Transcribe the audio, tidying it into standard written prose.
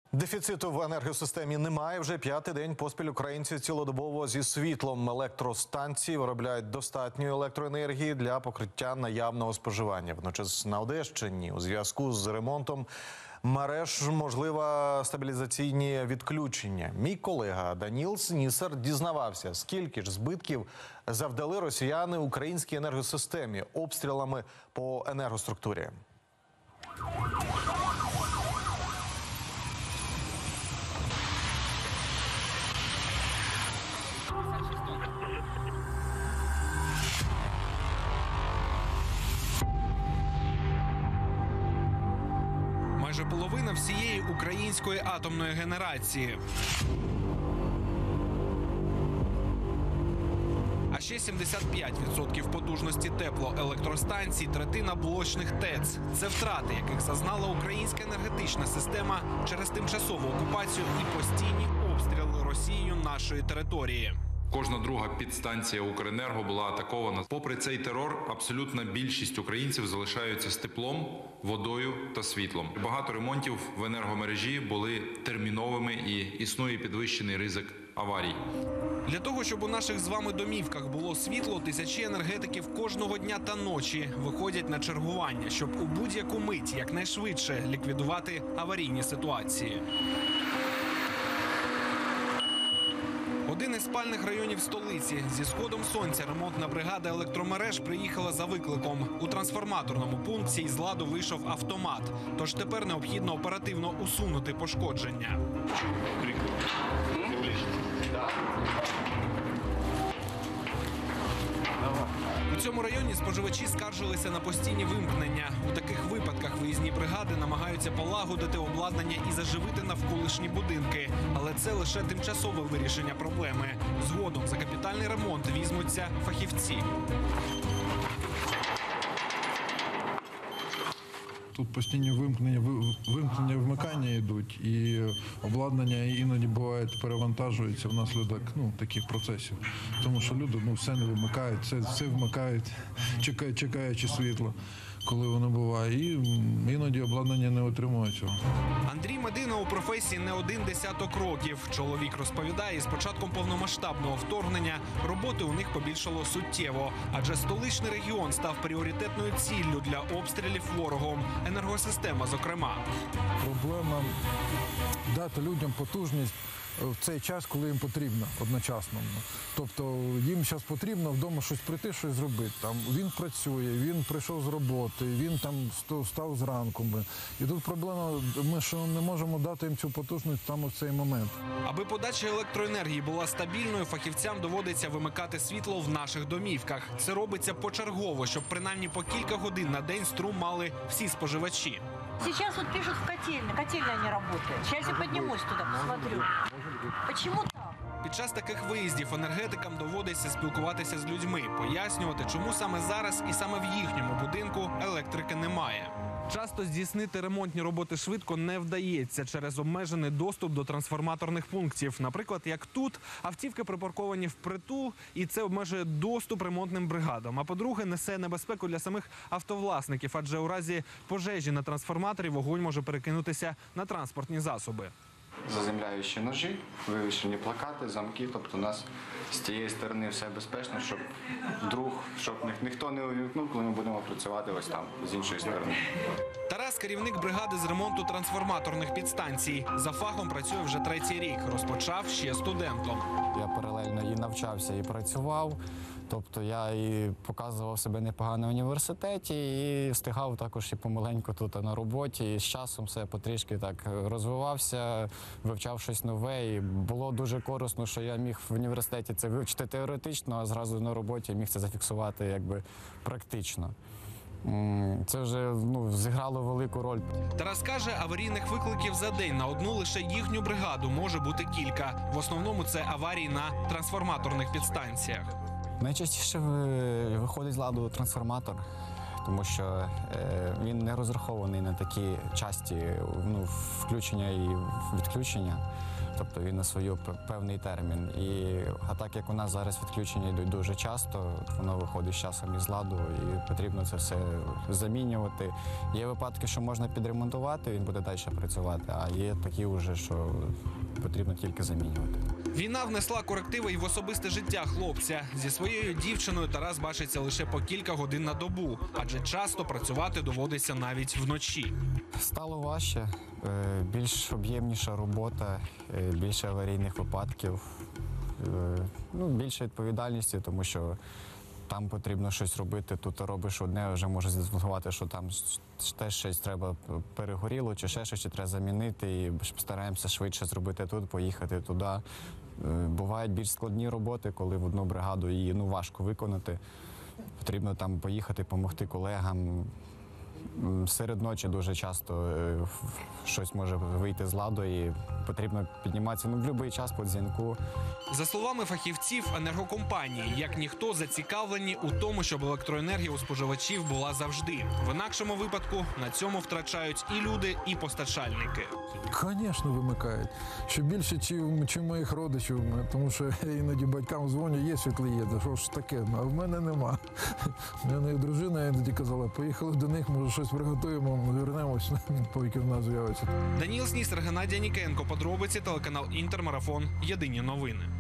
Дефіциту в енергосистемі немає. Вже п'ятий день поспіль українці цілодобово зі світлом. Електростанції виробляють достатньо електроенергії для покриття наявного споживання. Водночас на Одещині у зв'язку з ремонтом мереж можливе стабілізаційні відключення. Мій колега Даніл Снісар дізнавався, скільки ж збитків завдали росіяни українській енергосистемі обстрілами по енергоструктурі. Майже половина всієї української атомної генерації. А ще 75% потужності теплоелектростанцій, третина блочних ТЕЦ. Це втрати, яких зазнала українська енергетична система через тимчасову окупацію і постійні обстріли Росією нашої території. Кожна друга підстанція Укренерго була атакована. Попри цей терор, абсолютна більшість українців залишаються з теплом, водою та світлом. Багато ремонтів в енергомережі були терміновими і існує підвищений ризик аварій. Для того, щоб у наших з вами домівках було світло, тисячі енергетиків кожного дня та ночі виходять на чергування, щоб у будь-яку мить якнайшвидше ліквідувати аварійні ситуації. Один із спальних районів столиці. Зі сходом сонця ремонтна бригада електромереж приїхала за викликом. У трансформаторному пункті із ладу вийшов автомат. Тож тепер необхідно оперативно усунути пошкодження. У цьому районі споживачі скаржилися на постійні вимкнення. У таких випадках виїзні бригади намагаються полагодити обладнання і заживити навколишні будинки. Але це лише тимчасове вирішення проблеми. Згодом за капітальний ремонт візьмуться фахівці. Тут постійні вимкнення, вмикання йдуть, і обладнання іноді бувають перевантажується внаслідок таких процесів. Тому що люди все не вимикають, все вмикають, чекаючи світло, коли воно буває. І іноді обладнання не отримує цього. Андрій Медина у професії не один десяток років. Чоловік розповідає, з початком повномасштабного вторгнення роботи у них побільшало суттєво. Адже столичний регіон став пріоритетною ціллю для обстрілів ворогом. Енергосистема, зокрема. Проблема дати людям потужність в цей час, коли їм потрібно одночасно. Тобто їм зараз потрібно вдома щось прийти, щось зробити. Він працює, він прийшов з роботи, він встав зранку. І тут проблема, ми що не можемо дати їм цю потужність там у цей момент. Аби подача електроенергії була стабільною, фахівцям доводиться вимикати світло в наших домівках. Це робиться почергово, щоб принаймні по кілька годин на день струм мали всі споживачі. Сейчас вот пишут в котельной. Котельная не работает. Сейчас я поднимусь туда, посмотрю. Почему так? Під час таких виїздів енергетикам доводиться спілкуватися з людьми, пояснювати, чому саме зараз і саме в їхньому будинку електрики немає. Часто здійснити ремонтні роботи швидко не вдається через обмежений доступ до трансформаторних пунктів. Наприклад, як тут, автівки припарковані впритул, і це обмежує доступ ремонтним бригадам. А по-друге, несе небезпеку для самих автовласників, адже у разі пожежі на трансформаторі вогонь може перекинутися на транспортні засоби. Заземляючі ножі, вивішені плакати, замки, тобто у нас з тієї сторони все безпечно, щоб щоб ніхто не увімкнув, коли ми будемо працювати ось там, з іншої сторони. Тарас – керівник бригади з ремонту трансформаторних підстанцій. За фахом працює вже третій рік. Розпочав ще студентом. Я паралельно і навчався, і працював. Тобто я і показував себе непогано в університеті, і встигав також і помаленьку тут на роботі. І з часом все потрішки так розвивався, вивчав щось нове. І було дуже корисно, що я міг в університеті це вивчити теоретично, а зразу на роботі міг це зафіксувати практично. Це вже зіграло велику роль. Тарас каже, аварійних викликів за день на одну лише їхню бригаду може бути кілька. В основному це аварії на трансформаторних підстанціях. Найчастіше виходить з ладу трансформатор, тому що він не розрахований на такі часті включення і відключення. тобто він на свою певний термін. А так як у нас зараз відключення йдуть дуже часто, воно виходить з часом із ладу і потрібно це все замінювати. Є випадки, що можна підремонтувати, він буде далі працювати, а є такі вже, що потрібно тільки замінювати. Війна внесла корективи й в особисте життя хлопця. Зі своєю дівчиною Тарас бачиться лише по кілька годин на добу, адже часто працювати доводиться навіть вночі. Стало важче, більш об'ємніша робота, більше аварійних випадків, більше відповідальності, тому що там потрібно щось робити, тут робиш одне, вже може з'ясувати, що там теж щось треба перегоріло, чи ще щось треба замінити, і стараємося швидше зробити тут, поїхати туди. Бувають більш складні роботи, коли в одну бригаду її важко виконати. Потрібно там поїхати, допомогти колегам. Серед ночі дуже часто щось може вийти з ладу і потрібно підніматися в будь-який час по дзвінку. За словами фахівців енергокомпанії, як ніхто зацікавлені у тому, щоб електроенергія у споживачів була завжди. В інакшому випадку на цьому втрачають і люди, і постачальники. Звісно, вимикають. Ще більше, чим моїх родичів, тому що я іноді батькам дзвоню, є світлоєди, що ж таке, а в мене нема. У мене дружина іноді казала, поїхали до них, може щось приготуємо, вернемось, поки в нас з'явиться. Даніл Снісер, Геннадій Нікенко, подробиці, телеканал Інтермарафон. Єдині новини.